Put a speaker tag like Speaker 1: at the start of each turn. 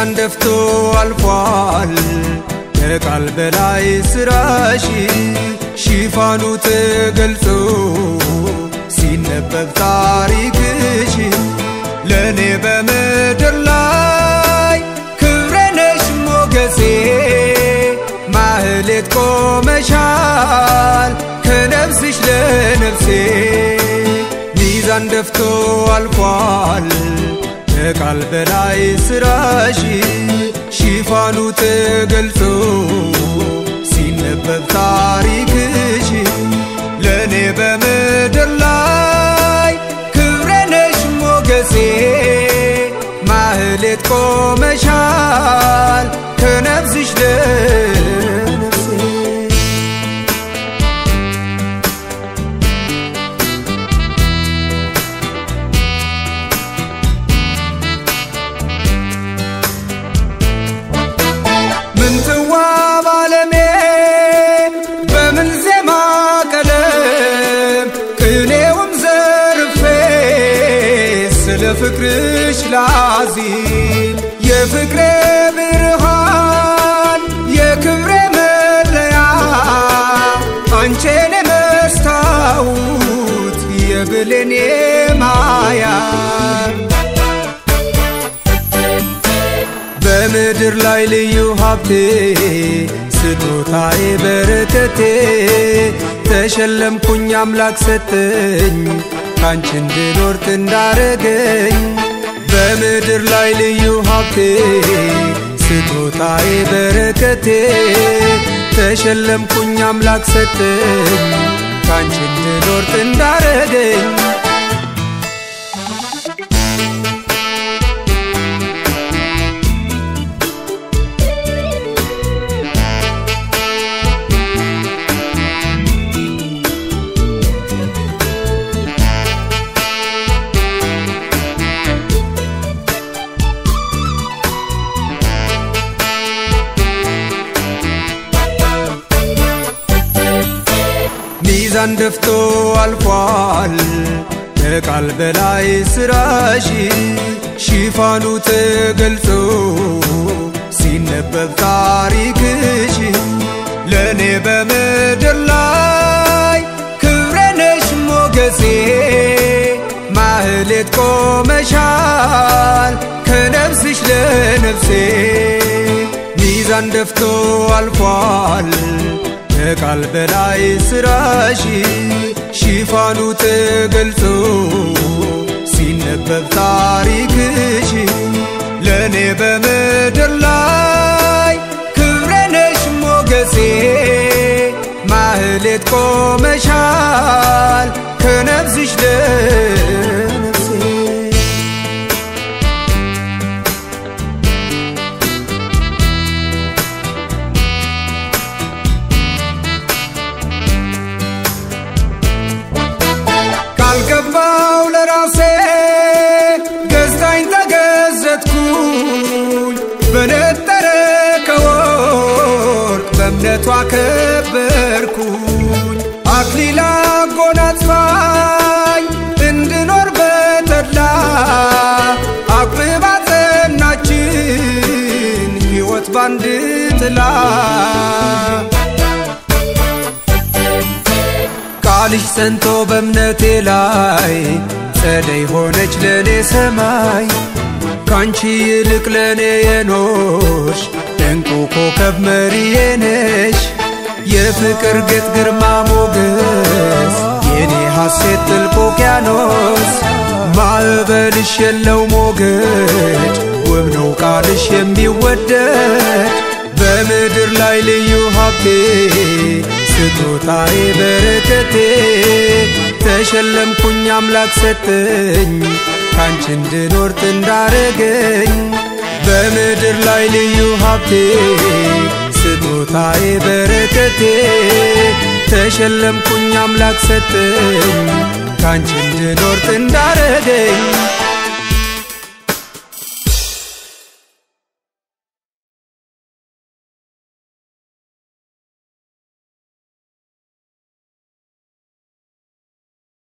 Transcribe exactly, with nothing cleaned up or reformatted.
Speaker 1: ሚዛን ደፍቶ አልፏል ከቃል በላይ ስራሽ ሽፋኑ ተገልጾ ሲነበብ ታሪክሽ ለኔ በመድር ላይ ክብሬ ነሽ ሞገሴ ማህሌት ቆመሻል ከነፍስሽ ለነፍሴ ሚዛን ደፍቶ አልፏል ከቃል በላይ ስራሽ ሽፋኑ ተገልጾ ሲነበብ ታሪክሽ ለኔ በመድር ላይ ክብሬ ነሽ ሞገሴ ማህሌት ቆመሻል ከነፍስሽ ለነፍሴ ምንትዋብ ዓለሜ በምን ዜማ ቀለም ቅኔውም ዘርፌ ስለ ፍቅርሽ ላዚም የፍቅሬ ብርሃን የክብሬ መለያ አንቺን መስታወት የብሌኔ ማያ በምድር ላይ ልዩ ሀብቴ ስጦታዬ በረከቴ ተሸለምኩኝ አምላክ ሰጠኝ ካንቺ እንድኖር እንዳረገኝ በምድር ላይ ልዩ ሀብቴ ስጦታዬ በረከቴ ተሸለምኩኝ አምላክ ሰጠኝ ካንቺ እንድኖር እንዳረገኝ ሚዛን ደፍቶ አልፏል ከቃል በላይ ስራሽ ሽፋኑ ተገልጾ ሲነበብ ታሪክሽ ለኔ በመድር ላይ ክብሬ ነሽ ሞገሴ ማህሌት ቆመሻል ከነፍስሽ ለነፍሴ ሚዛን ደፍቶ አልፏል ከቃል በላይ ስራሽ ሽፋኑ ተገልጾ ሲነበብ ታሪክሽ ለኔ በመድር ላይ ክብሬ ነሽ ሞገሴ ማህሌት ቆመሻል ከነፍስሽ ለነፍሴ ገባው ለራሴ ገዝታኝ ተገዘትኩኝ በነጠረ ከወርቅ በእምነቷ ከበርኩኝ አክሊል አጎናጽፋኝ እንድኖር በተድላ አቅርባ ጸናችን ሕይወት ባንድ ጥላ ቃልሽ ጸንቶ በእምነቴ ላይ ጸደይ ሆነች ለኔ ሰማይ ካንቺ ይልቅ ለኔ የኖርሽ ድንቁ ኮከብ መሪዬ ነሽ የፍቅር ጌጥ ግርማ ሞገስ የኔ ሐሴት ጥልቅ ውቅያኖስ ማዕበልሽ የለው ሞገድ ውብ ነው ቃልሽ የሚወደድ በምድር ላይ ልዩ ሀብቴ ስጦታዬ በረከቴ ተሸለምኩኝ አምላክ ሰጠኝ ካንቺ እንድኖር እንዳረገኝ በምድር ላይ ልዩ ሀብቴ ስጦታዬ በረከቴ ተሸለምኩኝ አምላክ ሰጠኝ ካንቺ እንድኖር እንዳረገኝ